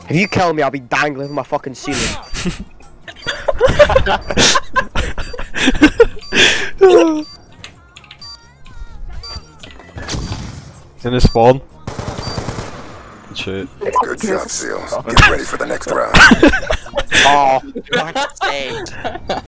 If you kill me, I'll be dangling from my fucking ceiling. He's in his spawn. Shit. Good job, Seal. Get ready for the next round. Oh, Fuck's sake.